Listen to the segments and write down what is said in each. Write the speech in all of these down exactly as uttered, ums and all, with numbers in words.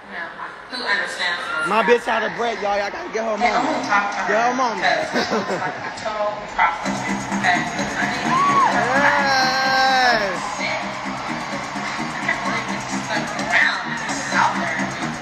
Who understands? My bitch out of breath, y'all. Y'all gotta get her Yeah, I'm moment. gonna talk to her. Get her moment. Because she looks like a total prostitute. Okay? I need to get her Yes. I can't believe it's just like around. It's out there.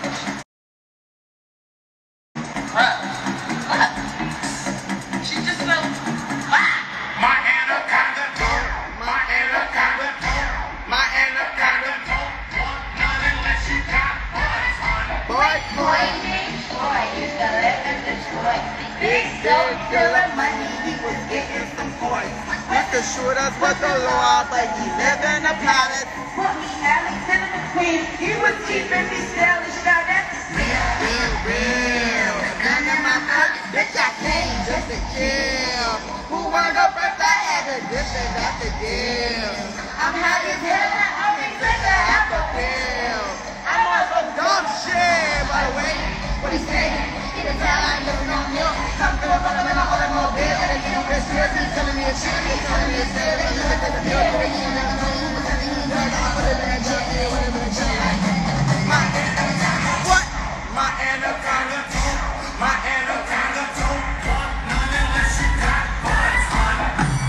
Look. Look. She's just so black. My anaconda don't. My anaconda don't. My anaconda don't want none unless you got buzz, honey. Boy, boy. Boy, used to live in Detroit. Big dope dealer money, he was getting some toys. Used to shoot us with the law, but he lived in a palace. Put me Alexander McQueen, he was keeping me stylish. Now that's real, real, real. The gun in my mouth, bitch, I came just to kill. Who wanna go first? I had to dip and that's the deal. I'm high as hell, I only drink a half a pill. I'm on some dumb shit, by the way. What he say? He can tell I'm living on milk. Come through a brother in an automobile. And he don't get serious. He's telling me a shit. He's telling me a shit. He's look at the milk. He's looking at the milk. He's telling me a shit. I put it in a jar. Hey, what is it in a jar? My anaconda. What? My anaconda don't. My anaconda don't want none unless you got buzz, honey.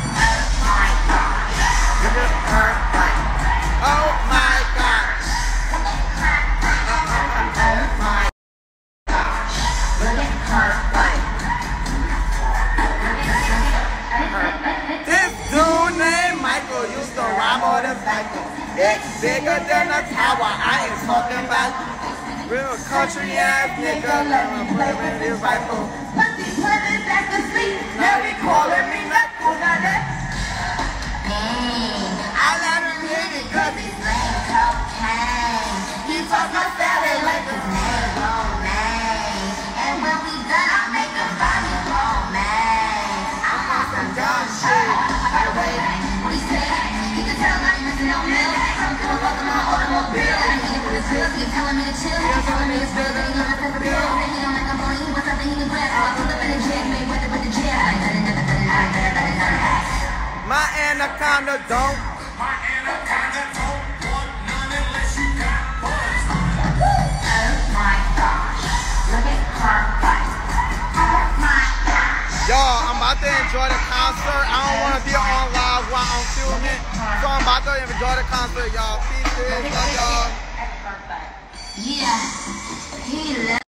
Oh my gosh. This dude named Michael used to ride motorcycle. It's bigger than a tower. I ain't talking about real country ass nigga. Let me put him in his rifle. But these women back to sleep. Now they calling me knuckle. Now that's I let him hit it cause he's like cocaine. He fuck my salad like his name Romaine. And when we done, I make a body romance. I'm on some dumb shit. By the way, what he say? He can tell I'm missing on milk. I'm gonna fuck my automobile. And he with his pills, he's telling me to chill. He's telling me to spill, but he gonna take a pill. He don't like a boy, he wants something he can grab. So I pull up in the jig, made with it with the jig. my anaconda don't. My anaconda don't want none unless you got buzz, honey. Oh my gosh. Look at her butt. Oh my gosh. Y'all, I'm about to enjoy the concert. I don't want to be on live while I'm filming. So I'm about to enjoy the concert, y'all. Peace, love y'all. Yeah. He left.